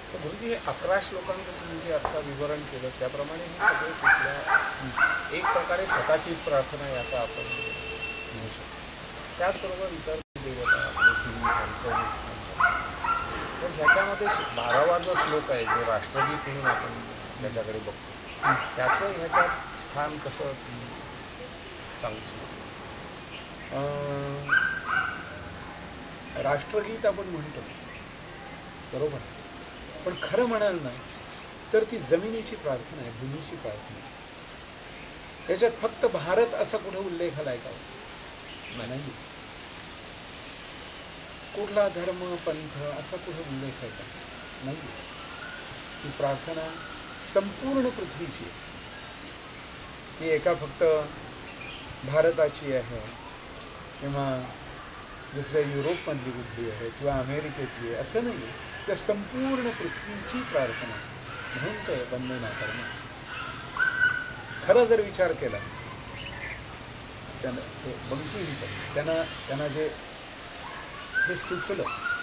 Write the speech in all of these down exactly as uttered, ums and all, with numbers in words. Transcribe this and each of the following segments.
गुरुजी, अकरा श्लोकांचं तुम्ही जे आता विवरण केलं त्याप्रमाणे हे सगळे कुठल्या एक प्रकारे स्वतःचीच प्रार्थना आहे असं आपण म्हणू शकतो. त्याचबरोबर इतर देवता पृथ्वी माणसं स्थान, पण ह्याच्यामध्ये बारावा जो श्लोक आहे जो राष्ट्रगीत म्हणून आपण त्याच्याकडे बघतो, त्याचं ह्याच्यात स्थान कसं सांगू शकतो? राष्ट्रगीत आपण म्हणतो बरोबर, पण खरं म्हणाल ना तर ती जमिनीची प्रार्थना आहे, भूमीची प्रार्थना. त्याच्यात फक्त भारत असा कुठे उल्लेख आलाय का? नाही. कुठला धर्म पंथ असा कुठे उल्लेख आहे का? नाही. ती प्रार्थना संपूर्ण पृथ्वीची आहे. ती एका फक्त भारताची आहे किंवा दुसऱ्या युरोपमधली कुठली आहे किंवा अमेरिकेतली आहे असं नाही. त्या संपूर्ण पृथ्वीची प्रार्थना म्हणून ते वंदे मातरम. खरं जर विचार केला त्यानं, ते बंकी विचार त्यांना त्यांना जे हे सुचलं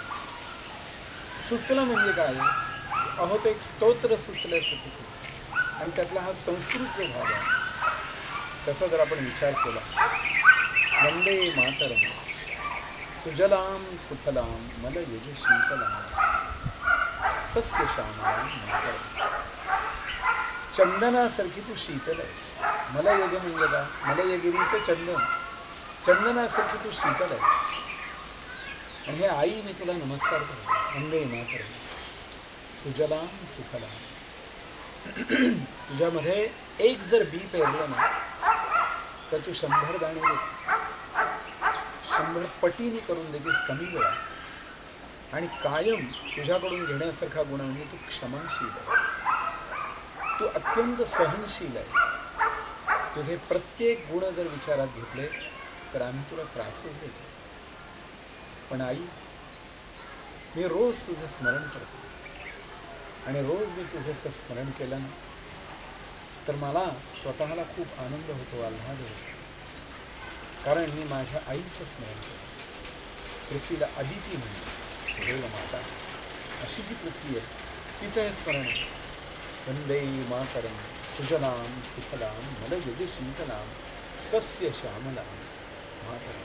सुचलं म्हणजे काय? अहो ते एक स्तोत्र सुचल्यासारखं सुचलं, आणि त्यातला हा संस्कृत जो भाग आहे तसा जर आपण विचार केला, वंदे मातरम सुजलाम सुफलाम मल यज शीतलाम सस्य श्यामलाम मातरम. चंदनासारखी तू शीतल आहेस. मला यज म्हणजे का? मला यगिरीचं चंदन, चंदनासारखी तू शीतल आहेस. आणि हे आई मी तुला नमस्कार करतो. वंदे मातरम सुजलाम सुफलाम. तुझ्यामध्ये एक जर बी पेरलं ना तर तू शंभर दाणे देतेस, शंभर पटीने करून देतेस कमी वेळा. आणि कायम तुझ्याकडून घेण्यासारखा गुण म्हणजे तू क्षमाशील आहेस, तू अत्यंत सहनशील आहेस. तुझे प्रत्येक गुण जर विचारात घेतले तर आम्ही तुला त्रासच देतो. पण आई, मी रोज तुझं स्मरण करतो, आणि रोज मी तुझं स्मरण केलं ना तर मला स्वतःला खूप आनंद होतो, आल्हाद होतो. कारण मी माझ्या आईचं स्मरण करतो. पृथ्वीला अदिती म्हणतो, देव माता अशी जी पृथ्वी आहे तिचं हे स्मरण आहे. वंदे मातरम सुजलाम सुफलाम मल यज शीतलाम सस्य श्यामलाम मातरम.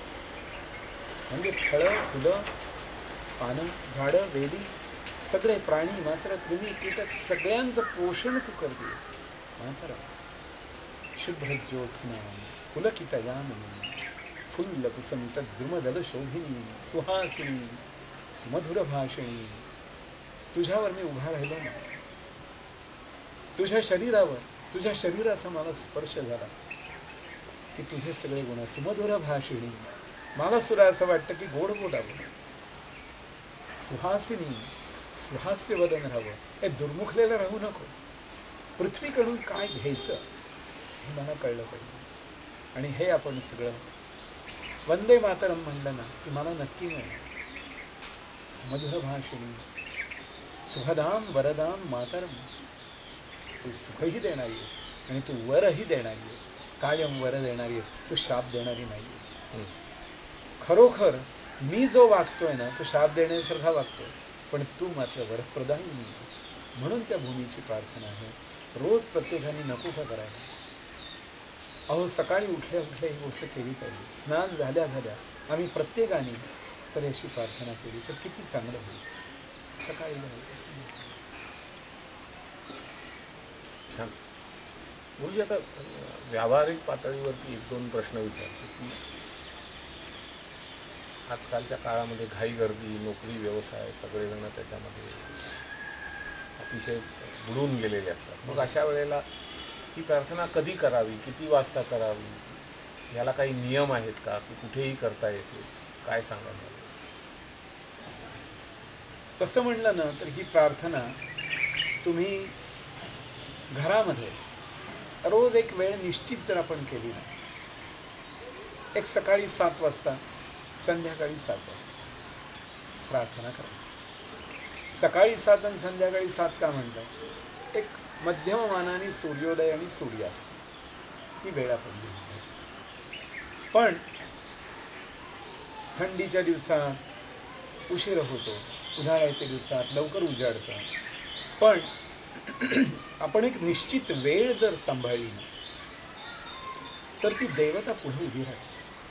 म्हणजे फळं फुलं पानं झाडं वेली सगळे प्राणी मात्र कृमी कीटक सगळ्यांचं पोषण तू करते मातरम. शुभ्र ज्योत्स्ना पुलकितयामिनी फुल्ल कुसंत द्रुमदल शोभिनी सुहासिनी सुमधुर भाषिणी. तुझ्यावर मी उभा राहिलो ना, तुझ्या शरीरावर, तुझ्या शरीराचा मला स्पर्श झाला की तुझे सगळे गुण. सुमधुर भाषिणी, मला सुद्धा असं वाटतं की गोड बोलावं. सुहासिनी, सुहास्य वदन राहावं. हे दुर्मुखलेलं राहू नको. पृथ्वीकडून काय घ्यायचं हे मला कळलं पाहिजे. आणि हे आपण सगळं वंदे मातरम म्हणलं ना की मला नक्की मिळेल. सुमधुर भाषिणी सुभदाम वरदाम मातरम. तू सुखही देणारी आहेस आणि तू वरही देणारी आहेस, कायम वर देणारी आहेस, तू शाप देणारी नाही आहेस. खरोखर मी जो वागतोय ना तो शाप देण्यासारखा वागतोय, पण तू मात्र वरप्रदानी आहेस. म्हणून त्या भूमीची प्रार्थना आहे. रोज प्रत्येकाने नको का करायला? अहो सकाळी उठल्या उठल्या ही गोष्ट केली पाहिजे. स्नान झाल्या झाल्या आम्ही प्रत्येकाने तर अशी प्रार्थना केली तर किती चांगलं होईल. सकाळी छान. गुरुजी, आता व्यावहारिक पातळीवरती एक दोन प्रश्न विचारतो की आजकालच्या काळामध्ये घाई गर्दी, नोकरी व्यवसाय सगळेजण त्याच्यामध्ये अतिशय बुडून गेलेले असतात. मग अशा वेळेला ही प्रार्थना कधी करावी, किती वाजता करावी, याला काही नियम आहेत का की कुठेही करता येते? काय सांगाल? तसं म्हणलं ना तर ही प्रार्थना तुम्ही घरामध्ये रोज एक वेळ निश्चित जर आपण केली ना, एक सकाळी सात वाजता संध्याकाळी सात वाजता प्रार्थना करा. सकाळी सात आणि संध्याकाळी सात का म्हणतात? एक मध्यममानाने सूर्योदय आणि सूर्यास्त ही वेळा पडली. पण थंडीच्या दिवसात उशीर होतो, उन्हाळ्याच्या दिवसात लवकर उजाडतं. पण आपण एक निश्चित वेळ जर सांभाळली ना तर ती देवता पुढे उभी राहते.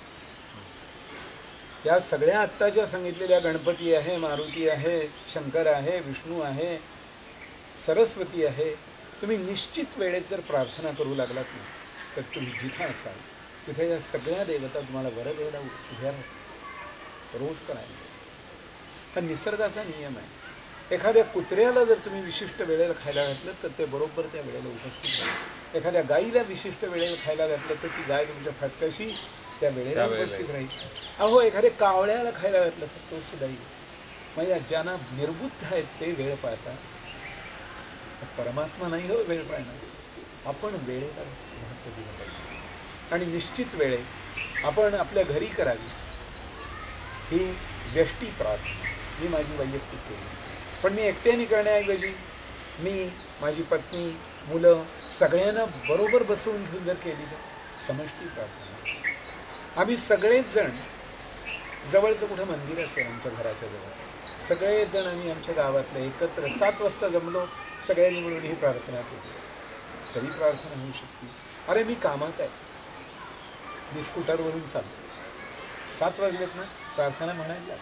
या सगळ्या आत्ता ज्या सांगितलेल्या गणपती आहे, मारुती आहे, शंकर आहे, विष्णू आहे, सरस्वती आहे, तुम्ही निश्चित वेळेत जर प्रार्थना करू लागलात ना तर तुम्ही जिथं असाल तिथे या सगळ्या देवता तुम्हाला बरं वेळेला उभ्या राहतात. रोज करायला हा निसर्गाचा नियम आहे. एखाद्या कुत्र्याला जर तुम्ही विशिष्ट वेळेला खायला घातलं तर ते बरोबर त्या वेळेला उपस्थित राहील. एखाद्या गाईला विशिष्ट वेळेला खायला घातलं तर ती गाय तुमच्या फाटकाशी त्या वेळेला उपस्थित राहील. अहो एखाद्या कावळ्याला खायला घातलं तर तो सुद्धा येईल. म्हणजे ज्यांना निर्बुद्ध आहेत ते वेळ पाळतात. परमात्मा नाही हो वेळ पाळणार. आपण वेळेला महत्त्व दिलं पाहिजे आणि निश्चित वेळे आपण आपल्या घरी करावी ही व्यष्टी प्रार्थना मी माझी वैयक्तिक केली. पण मी एकट्याने करण्याऐवजी मी, माझी पत्नी, मुलं सगळ्यांना बरोबर बसवून घेऊन जर केली तर समष्टी प्रार्थना. आम्ही सगळेच जण, जवळचं कुठं मंदिर असेल आमच्या घराच्या जवळ, सगळेच जण आम्ही आमच्या गावातले एकत्र सात वाजता जमलो, सगळ्यांनी मिळून ही प्रार्थना केली तरी प्रार्थना होऊ शकते. अरे मी कामात आहे, मी स्कूटरवरून चालतो, सात वाजलेत ना प्रार्थना म्हणायला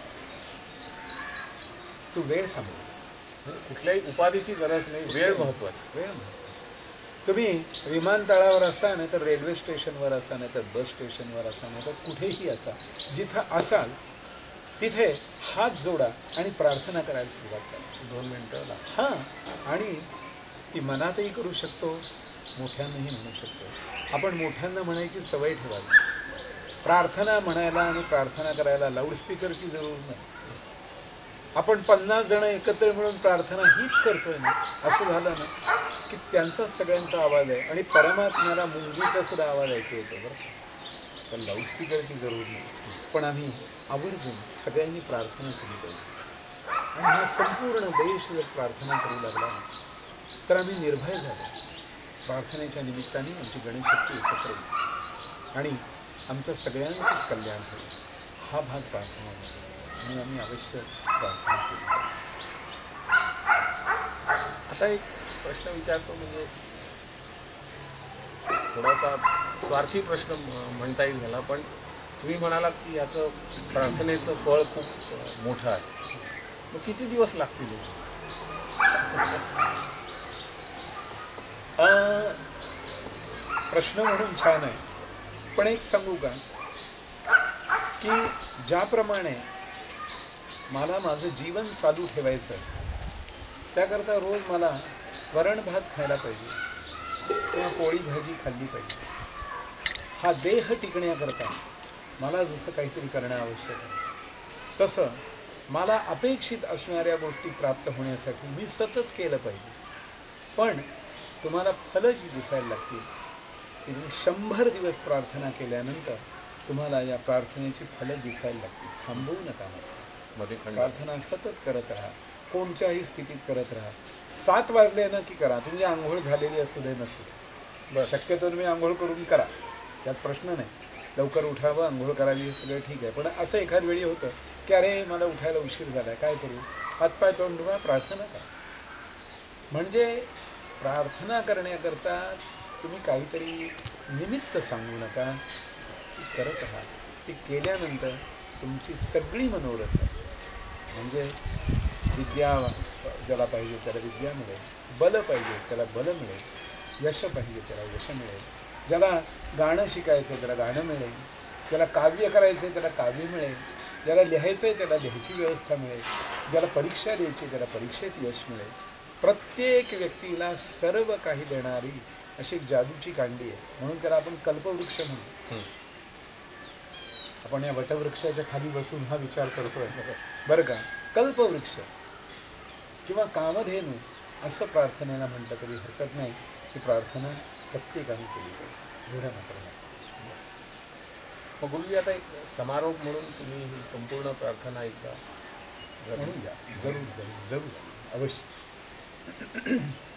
तू वेळ सांभाळ. कुठल्याही उपाधीची गरज नाही, वेळ महत्वाची. वेळ महत्वाची. तुम्ही विमानतळावर असा नाही तर रेल्वे स्टेशनवर असा नाही तर बस स्टेशनवर असा नाही तर कुठेही असा, जिथं असाल तिथे हात जोडा आणि प्रार्थना करायला सुरुवात करा. दोन मिनटं हां, आणि ती मनातही करू शकतो, मोठ्यांनाही म्हणू शकतो. आपण मोठ्यांना म्हणायची सवय ठेवावी. प्रार्थना म्हणायला आणि प्रार्थना करायला लाऊडस्पीकरची जरूर नाही. आपण पन्नास जण एकत्र मिळून प्रार्थना हीच करतोय ना, असं झालं ना की त्यांचा सगळ्यांचा आवाज आहे आणि परमात्म्याला मुंगीचा सुद्धा आवाज ऐकू येतो. बरं, पण लाऊडस्पीकरची जरूर नाही. पण आम्ही आवर्जून सगळ्यांनी प्रार्थना केली पाहिजे आणि हा संपूर्ण देश जर प्रार्थना करू लागला ना तर आम्ही निर्भय झालो. प्रार्थनेच्या निमित्ताने आमची गणेशशक्ती एकत्र येईल आणि आमचं सगळ्यांचंच कल्याण होईल. हा भाग प्रार्थना आणि आम्ही अवश्य प्रार्थना केली. आता एक प्रश्न विचारतो, म्हणजे थोडासा स्वार्थी प्रश्न म्हणता येईल ह्याला, पण तुम्ही म्हणालात की याचं प्रार्थनेचं फळ खूप मोठं आहे. मग किती दिवस लागतील? प्रश्न म्हणून छान आहे, पण एक सांगू का की ज्याप्रमाणे मला माझं जीवन चालू ठेवायचं त्याकरता रोज मला वरण भात खायला पाहिजे किंवा पोळी भाजी खाल्ली पाहिजे. हा देह टिकण्याकरता मला जसं काहीतरी करणं आवश्यक आहे तसं मला अपेक्षित असणाऱ्या गोष्टी प्राप्त होण्यासाठी मी सतत केलं पाहिजे. पण तुम्हाला फलं जी दिसायला लागतील की तुम्ही शंभर दिवस प्रार्थना केल्यानंतर तुम्हाला या प्रार्थनेची फलं दिसायला लागतील. थांबवू नका. मध्ये प्रार्थना सतत करत राहा, कोणत्याही स्थितीत करत राहा. सात वाजले ना की करा, तुमची आंघोळ झालेली असू दे नसू दे. बरं, शक्यतो तुम्ही आंघोळ करून करा, त्यात प्रश्न नाही. लवकर उठावं, आंघोळ करावी, हे सगळं ठीक आहे. पण असं एखाद वेळी होतं की अरे मला उठायला उशीर झाला आहे, काय करू? हातपाय तोंड धुवा, प्रार्थना करा. म्हणजे प्रार्थना करण्याकरता तुम्ही काहीतरी निमित्त सांगू नका, ती करत राहा. ती केल्यानंतर तुमची सगळी मनोरथ म्हणजे विद्या ज्याला पाहिजे त्याला विद्या मिळेल, बल पाहिजे त्याला बल मिळेल, यश पाहिजे त्याला यश मिळेल, ज्याला गाणं शिकायचं त्याला गाणं मिळेल, ज्याला काव्य करायचं त्याला काव्य मिळेल, ज्याला लिहायचं आहे त्याला लिहायची व्यवस्था मिळेल, ज्याला परीक्षा द्यायची त्याला परीक्षेत यश मिळेल. प्रत्येक व्यक्तीला सर्व काही देणारी अशी एक जादूची कांडी आहे, म्हणून त्याला आपण कल्पवृक्ष म्हणतो. आपण या वटवृक्षाच्या खाली बसून हा विचार करतोय बरं का. कल्पवृक्ष किंवा कामधेनू असं प्रार्थनेला म्हटलं तरी हरकत नाही की प्रार्थना प्रत्येकाने केली पाहिजे. एवढं मात्र नाही. मग गुरुजी, आता एक समारोप म्हणून तुम्ही ही संपूर्ण प्रार्थना एकदा म्हणून घ्या. जरूर जरूर जरूर अवश्य.